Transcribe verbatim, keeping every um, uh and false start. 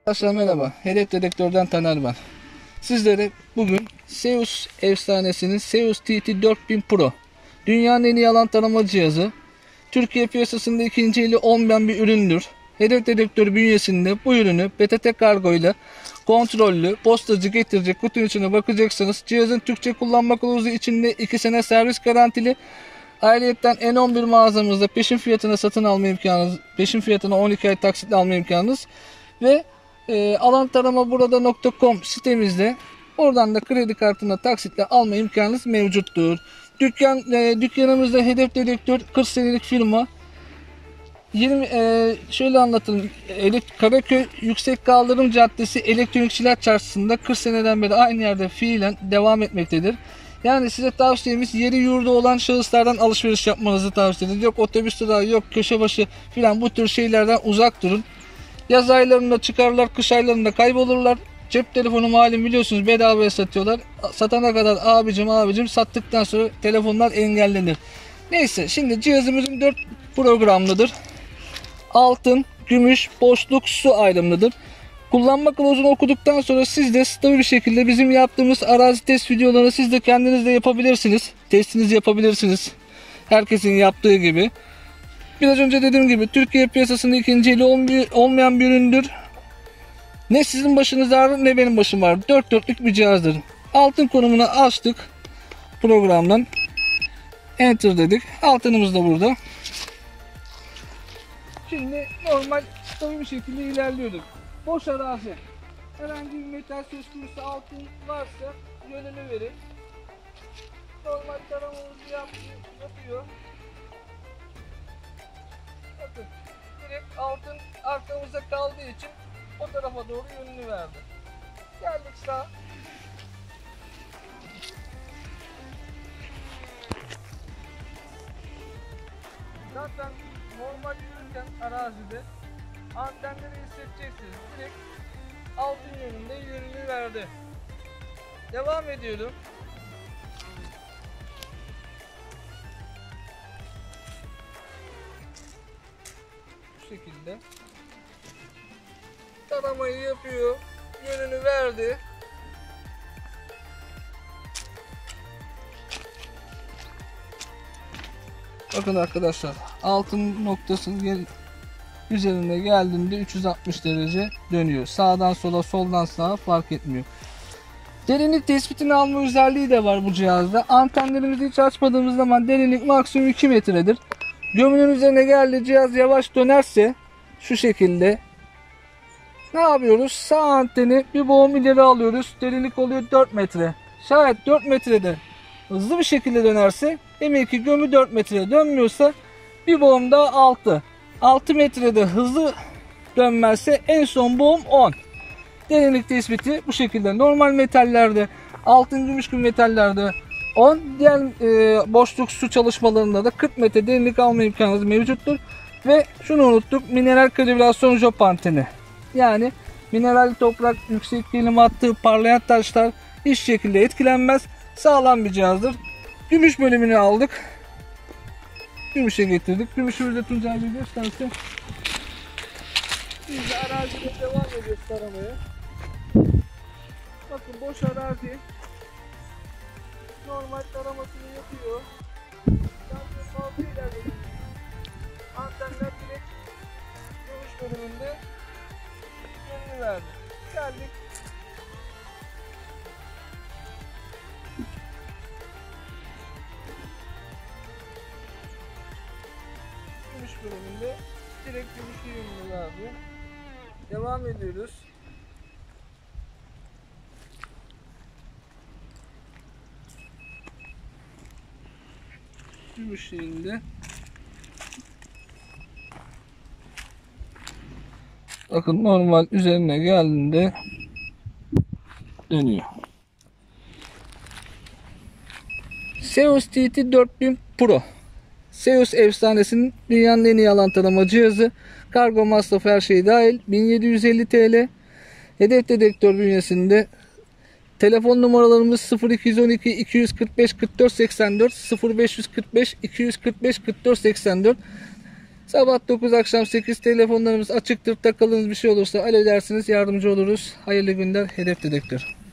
Arkadaşlar merhaba, Hedef Dedektör'den Taner ben. Sizlere bugün Seus efsanesinin Seus T T dört bin Pro, dünyanın en iyi alan tarama cihazı, Türkiye piyasasında ikinci eli olmayan bir üründür. Hedef Dedektör bünyesinde bu ürünü B T T kargo ile kontrollü postacı getirecek kutunun içine bakacaksınız. Cihazın Türkçe kullanma kılavuzu içinde iki sene servis garantili. Ayrıyeten N on bir mağazamızda peşin fiyatına satın alma imkanınız, peşin fiyatına on iki ay taksitle alma imkanınız ve e, alantaramaburada nokta com sitemizde oradan da kredi kartına taksitle alma imkanınız mevcuttur. Dükkan e, dükkanımızda Hedef Dedektör kırk senelik firma. yirmi e, şöyle anlatalım. Karaköy Yüksek Kaldırım Caddesi Elektronikçiler Çarşısı'nda kırk seneden beri aynı yerde fiilen devam etmektedir. Yani size tavsiyemiz yeri yurdu olan şahıslardan alışveriş yapmanızı tavsiye ederiz. Yok otobüs durağı, yok köşe başı filan, bu tür şeylerden uzak durun. Yaz aylarında çıkarlar, kış aylarında kaybolurlar. Cep telefonu malum biliyorsunuz bedavaya satıyorlar. Satana kadar abicim abicim sattıktan sonra telefonlar engellenir. Neyse, şimdi cihazımızın dört programlıdır. Altın, gümüş, boşluk, su ayrımlıdır. Kullanma kılavuzunu okuduktan sonra siz de stabil bir şekilde bizim yaptığımız arazi test videolarını siz de kendiniz de yapabilirsiniz. Testinizi yapabilirsiniz. Herkesin yaptığı gibi. Biraz önce dediğim gibi Türkiye piyasasında ikinci eli olmayan bir üründür. Ne sizin başınız ağrır ne benim başım ağrır. Dört dörtlük bir cihazdır. Altın konumunu açtık programdan. Enter dedik. Altınımız da burada. Şimdi normal stabil bir şekilde ilerliyorduk. Boş arazi. Herhangi bir metal söz konusu altın varsa yönünü verin. Normal taramamızı yapıyor. Bakın, direkt altın arkamızda kaldığı için o tarafa doğru yönünü verdi. Geldik sağa. Zaten normal yürürken arazide antenleri hissedeceksiniz. Direkt altın yönünde yönünü verdi. Devam ediyorum. Bu şekilde taramayı yapıyor, yönünü verdi. Bakın arkadaşlar, altın noktasının üzerine geldiğinde üç yüz altmış derece dönüyor. Sağdan sola, soldan sağa fark etmiyor. Derinlik tespitini alma özelliği de var bu cihazda. Antenlerimizi hiç açmadığımız zaman derinlik maksimum iki metredir. Gömünün üzerine geldi, cihaz yavaş dönerse şu şekilde ne yapıyoruz? Sağ anteni bir boğum ileri alıyoruz. Derinlik oluyor dört metre. Şayet dört metrede hızlı bir şekilde dönerse, demek ki gömü dört metrede dönmüyorsa bir boğum daha altı. altı metrede hızlı dönmezse en son boğum on. Derinlik tespiti bu şekilde. Normal metallerde, altın, gümüş gibi metallerde on. Diğer e, boşluk su çalışmalarında da kırk metre derinlik alma imkanınız mevcuttur. Ve şunu unuttuk: mineral kalibrasyon job anteni. Yani mineral toprak, yüksek gerilim hattı, parlayan taşlar hiç şekilde etkilenmez. Sağlam bir cihazdır. Gümüş bölümünü aldık. Gümüşe getirdik. Gümüşümüzde Tuncay Bey gösterse. Biz de arazide devam ediyoruz taramaya. Bakın boş arazi. Normal taramasını yapıyor. Yalnız fazla ilerledik. Antenler direkt gümüş bölümünde yönünü verdi. Geldik. Gümüş bölümünde direkt gümüşü yönünü verdi. Devam ediyoruz. Gümüş yerinde. Bakın normal üzerine geldiğinde dönüyor. Seus T T dört bin Pro. Seus efsanesinin dünyanın en iyi alan tarama cihazı. Kargo masrafı her şey dahil. bin yedi yüz elli TL. Hedef Dedektör bünyesinde. Telefon numaralarımız sıfır iki on iki iki yüz kırk beş kırk dört seksen dört, sıfır beş kırk beş iki yüz kırk beş kırk dört seksen dört. Sabah dokuz akşam sekiz telefonlarımız açıktır. Takıldığınız bir şey olursa alo dersiniz, yardımcı oluruz. Hayırlı günler. Hedef Dedektör.